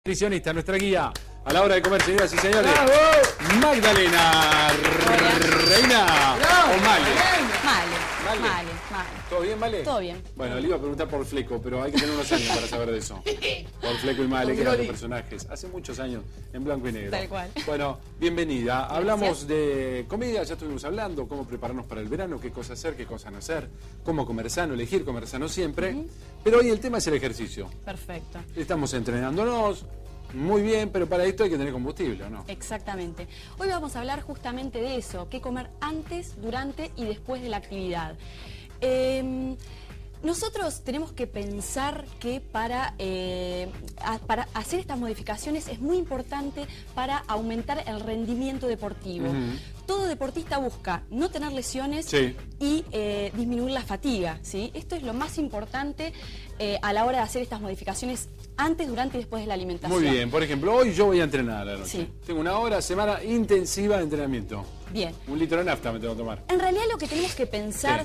Nutricionista, nuestra guía a la hora de comer, señoras y señores. ¡Bravo! Magdalena Reina. ¡Bravo! O Male. Male. ¿Todo bien, Male? Todo bien. Bueno, le iba a preguntar por Fleco, pero hay que tener unos años para saber de eso. Por Fleco y Male, que eran los personajes. Hace muchos años, en blanco y negro. Tal cual. Bueno, bienvenida. Hablamos de comida, ya estuvimos hablando, cómo prepararnos para el verano, qué cosa hacer, qué cosa no hacer, cómo comer sano, elegir comer sano siempre. Pero hoy el tema es el ejercicio. Perfecto. Estamos entrenándonos. Muy bien, pero para esto hay que tener combustible, ¿o no? Exactamente. Hoy vamos a hablar justamente de eso, qué comer antes, durante y después de la actividad. Nosotros tenemos que pensar que para hacer estas modificaciones es muy importante para aumentar el rendimiento deportivo. Todo deportista busca no tener lesiones y disminuir la fatiga, ¿sí? Esto es lo más importante a la hora de hacer estas modificaciones antes, durante y después de la alimentación. Muy bien, por ejemplo, hoy yo voy a entrenar a la noche. Sí. Tengo una hora, semana intensiva de entrenamiento. Bien. 1 litro de nafta me tengo que tomar. En realidad lo que tenemos que pensar,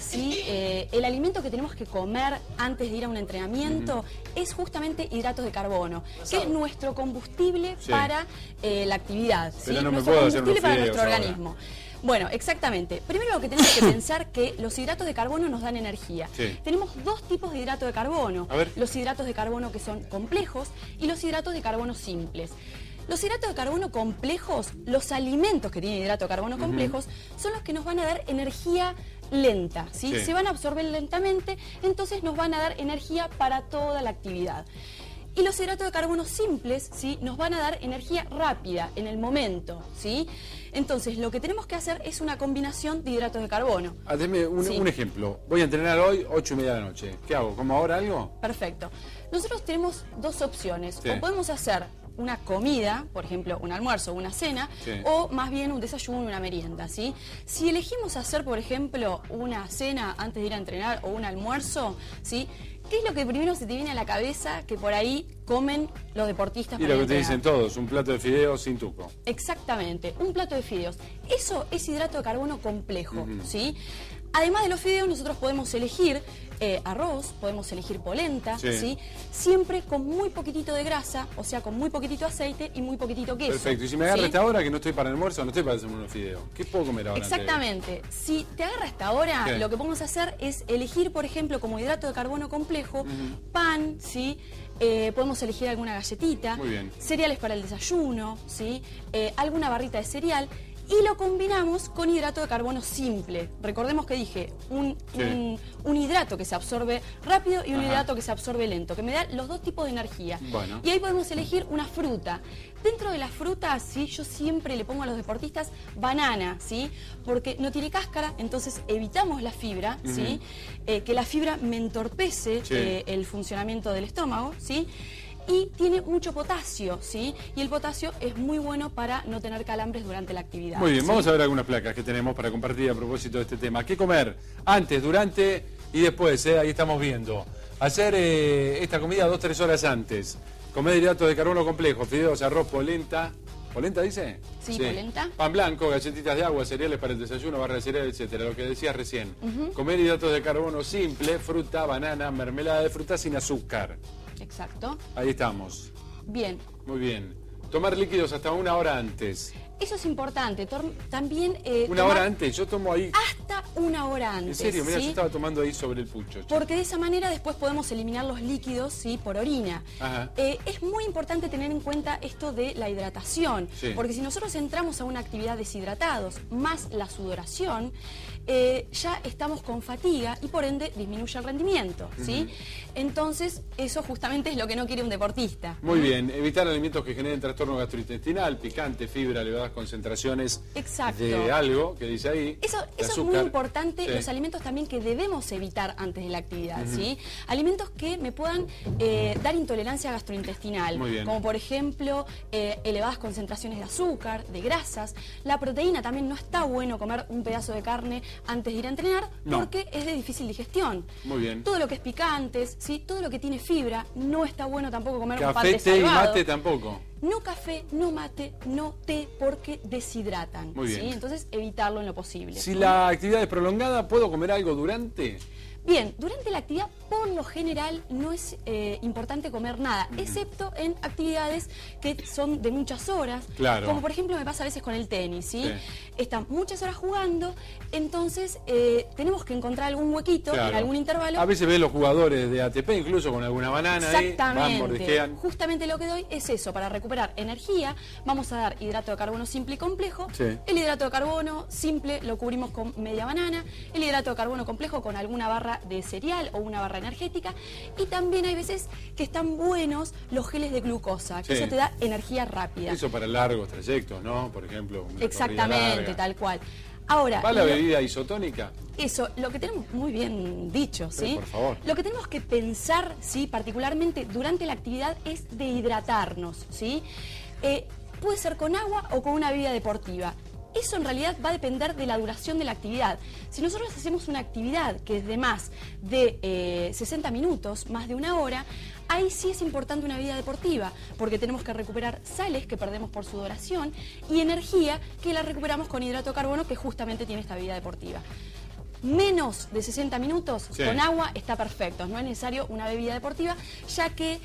el alimento que tenemos que comer antes de ir a un entrenamiento es justamente hidratos de carbono, que es nuestro combustible para la actividad. Pero no me nuestro puedo hacer combustible unos para fideos nuestro ahora. organismo. Bueno, exactamente. Primero lo que tenemos que pensar que los hidratos de carbono nos dan energía. Sí. Tenemos dos tipos de hidratos de carbono. A ver. Los hidratos de carbono que son complejos y los hidratos de carbono simples. Los hidratos de carbono complejos, los alimentos que tienen hidratos de carbono complejos, son los que nos van a dar energía lenta, ¿sí? Sí. Se van a absorber lentamente, entonces nos van a dar energía para toda la actividad. Y los hidratos de carbono simples, ¿sí? Nos van a dar energía rápida, en el momento, ¿sí? Entonces, lo que tenemos que hacer es una combinación de hidratos de carbono. Deme un ejemplo. Voy a entrenar hoy, 8:30 de la noche. ¿Qué hago? ¿Como ahora algo? Perfecto. Nosotros tenemos dos opciones. Sí. O podemos hacer una comida, por ejemplo, un almuerzo o una cena, o más bien un desayuno, una merienda, ¿sí? Si elegimos hacer, por ejemplo, una cena antes de ir a entrenar o un almuerzo, ¿sí? ¿Qué es lo que primero se te viene a la cabeza que por ahí comen los deportistas? Y para lo ir a que te entrenar? dicen todos, un plato de fideos sin tuco. Exactamente, un plato de fideos. Eso es hidrato de carbono complejo, ¿sí? Además de los fideos, nosotros podemos elegir arroz, podemos elegir polenta, ¿sí? Siempre con muy poquitito de grasa, o sea, con muy poquitito aceite y muy poquitito queso. Perfecto. Y si me agarra ¿sí? esta hora que no estoy para el almuerzo, no estoy para hacerme unos fideos. ¿Qué puedo comer ahora? Exactamente. Si te agarra esta hora, ¿Qué? lo que podemos hacer es elegir, por ejemplo, como hidrato de carbono complejo, pan, ¿sí? Podemos elegir alguna galletita, Muy bien. cereales para el desayuno, ¿sí? Alguna barrita de cereal. Y lo combinamos con hidrato de carbono simple. Recordemos que dije un hidrato que se absorbe rápido y un hidrato que se absorbe lento, que me da los dos tipos de energía. Bueno. Y ahí podemos elegir una fruta. Dentro de las frutas, ¿sí? Yo siempre le pongo a los deportistas banana, ¿sí? Porque no tiene cáscara, entonces evitamos la fibra, ¿sí? Que la fibra me entorpece el funcionamiento del estómago, ¿sí? Y tiene mucho potasio, ¿sí? Y el potasio es muy bueno para no tener calambres durante la actividad. Muy bien, ¿sí? vamos a ver algunas placas que tenemos para compartir a propósito de este tema. ¿Qué comer? Antes, durante y después, ahí estamos viendo. Hacer esta comida 2-3 horas antes. Comer hidratos de carbono complejo, fideos, arroz, polenta. ¿Polenta dice? Sí, polenta. Pan blanco, galletitas de agua, cereales para el desayuno, barra de cereal, etcétera. Lo que decías recién. Comer hidratos de carbono simple, fruta, banana, mermelada de fruta sin azúcar. Exacto. Ahí estamos. Bien. Muy bien. Tomar líquidos hasta 1 hora antes. Eso es importante. También... ¿Una hora antes? Yo tomo ahí... Hasta 1 hora antes. En serio, mira, ¿sí? yo estaba tomando ahí sobre el pucho. Porque de esa manera después podemos eliminar los líquidos, ¿sí? Por orina. Ajá. Es muy importante tener en cuenta esto de la hidratación, porque si nosotros entramos a una actividad deshidratados, más la sudoración, ya estamos con fatiga y por ende disminuye el rendimiento, ¿sí? Entonces, eso justamente es lo que no quiere un deportista. Muy bien, evitar alimentos que generen trastorno gastrointestinal, picante, fibra, elevadas concentraciones de algo, que dice ahí. Eso es muy importante, los alimentos también que debemos evitar antes de la actividad, ¿sí? Alimentos que me puedan dar intolerancia gastrointestinal, Muy bien. como por ejemplo elevadas concentraciones de azúcar, de grasas. La proteína también no está bueno comer un pedazo de carne antes de ir a entrenar porque es de difícil digestión. Muy bien. Todo lo que es picantes, ¿sí? Todo lo que tiene fibra, no está bueno tampoco comer un pan Café, de té y salvado. mate tampoco. No café, no mate, no té, porque deshidratan. Muy bien. ¿sí? Entonces, evitarlo en lo posible. Si la actividad es prolongada, ¿puedo comer algo durante? Bien, durante la actividad, por lo general, no es importante comer nada, excepto en actividades que son de muchas horas, claro. Como por ejemplo me pasa a veces con el tenis, ¿sí? Sí. Están muchas horas jugando, entonces tenemos que encontrar algún huequito, claro. en algún intervalo. A veces ves los jugadores de ATP incluso con alguna banana ahí, van, mordisquean. Justamente lo que doy es eso, para recuperar energía, vamos a dar hidrato de carbono simple y complejo. Sí. El hidrato de carbono simple lo cubrimos con media banana, el hidrato de carbono complejo con alguna barra de cereal o una barra energética, y también hay veces que están buenos los geles de glucosa, que sí. eso te da energía rápida. Eso para largos trayectos, ¿no? Por ejemplo, una exactamente, tal cual. Ahora, ¿va la bebida isotónica? Eso, lo que tenemos muy bien dicho, ¿sí? Por favor. Lo que tenemos que pensar, ¿sí? Particularmente durante la actividad, es de hidratarnos, ¿sí? Puede ser con agua o con una bebida deportiva. Eso en realidad va a depender de la duración de la actividad. Si nosotros hacemos una actividad que es de más de 60 minutos, más de una hora, ahí sí es importante una bebida deportiva, porque tenemos que recuperar sales que perdemos por sudoración y energía que la recuperamos con hidrato de carbono, que justamente tiene esta bebida deportiva. Menos de 60 minutos sí. con agua está perfecto, no es necesario una bebida deportiva, ya que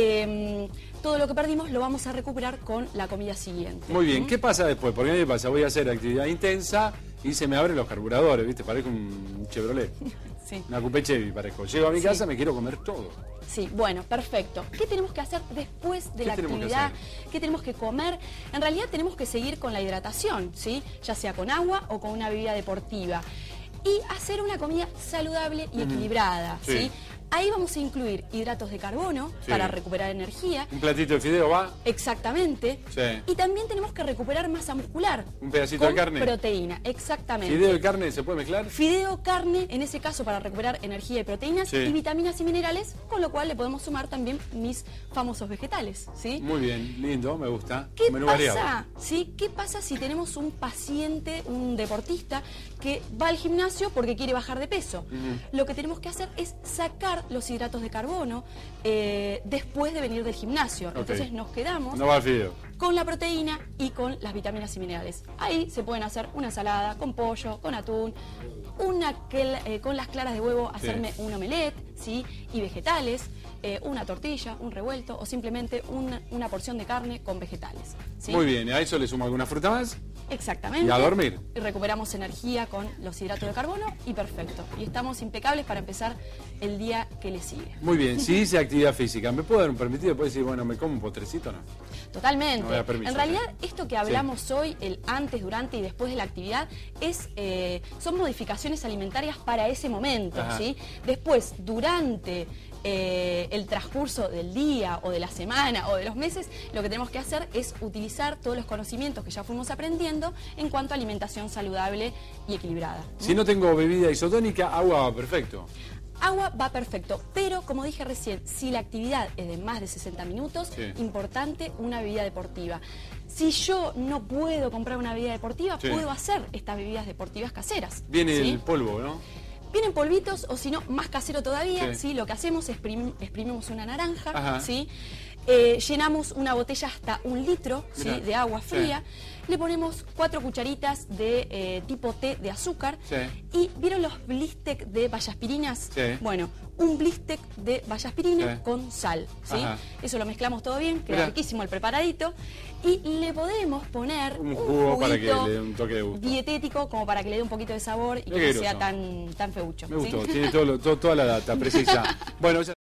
todo lo que perdimos lo vamos a recuperar con la comida siguiente. Muy bien, ¿qué pasa después? Porque a mí me pasa, voy a hacer actividad intensa y se me abren los carburadores, ¿viste? Parezco un Chevrolet, sí. Una Coupé Chevy parezco. Llego a mi casa, me quiero comer todo. Sí, bueno, perfecto. ¿Qué tenemos que hacer después de la actividad? ¿Qué tenemos que comer? En realidad tenemos que seguir con la hidratación, ¿sí? Ya sea con agua o con una bebida deportiva. Y hacer una comida saludable y equilibrada, ¿sí? Ahí vamos a incluir hidratos de carbono para recuperar energía. ¿Un platito de fideo va? Exactamente. Sí. Y también tenemos que recuperar masa muscular. ¿Un pedacito de carne? Proteína, exactamente. ¿Fideo y carne se puede mezclar? Fideo, carne, en ese caso para recuperar energía y proteínas, y vitaminas y minerales, con lo cual le podemos sumar también mis famosos vegetales, ¿sí? Muy bien, lindo, me gusta. ¿Qué menú pasa? variado. ¿Sí? ¿Qué pasa si tenemos un paciente, un deportista, que va al gimnasio porque quiere bajar de peso? Lo que tenemos que hacer es sacar los hidratos de carbono después de venir del gimnasio. Entonces nos quedamos no va al fideo. Con la proteína y con las vitaminas y minerales. Ahí se pueden hacer una ensalada con pollo, con atún, con las claras de huevo hacerme un omelette, ¿sí? Y vegetales, una tortilla, un revuelto o simplemente una porción de carne con vegetales, ¿sí? Muy bien, ¿a eso le sumo alguna fruta más? Exactamente. ¿Y a dormir? Y recuperamos energía con los hidratos de carbono y perfecto. Y estamos impecables para empezar el día que le sigue. Muy bien, si hice actividad física, ¿me puedo dar un permitido? ¿Puedo decir, bueno, me como un postrecito o no? Totalmente. No voy a dar permiso, en realidad, esto que hablamos hoy, el antes, durante y después de la actividad, son modificaciones alimentarias para ese momento, ¿sí? Después, durante el transcurso del día o de la semana o de los meses, lo que tenemos que hacer es utilizar todos los conocimientos que ya fuimos aprendiendo en cuanto a alimentación saludable y equilibrada. Si no tengo bebida isotónica, agua va perfecto. Agua va perfecto, pero como dije recién, si la actividad es de más de 60 minutos, importante una bebida deportiva. Si yo no puedo comprar una bebida deportiva, puedo hacer estas bebidas deportivas caseras. Viene el polvo, ¿no? Vienen polvitos, o si no, más casero todavía, ¿sí? Lo que hacemos es exprimimos una naranja, ¿sí? Llenamos una botella hasta 1 litro, ¿sí? De agua fría, le ponemos 4 cucharitas de tipo té de azúcar, y ¿vieron los blistecs de vallaspirinas? Bueno, un blistec de vallaspirina con sal, ¿sí? Eso lo mezclamos todo bien, queda riquísimo el preparadito, y le podemos poner un jugo para que le dé un toque de gusto dietético, como para que le dé un poquito de sabor y que no sea tan feucho. Me gustó, tiene toda la data precisa. Bueno,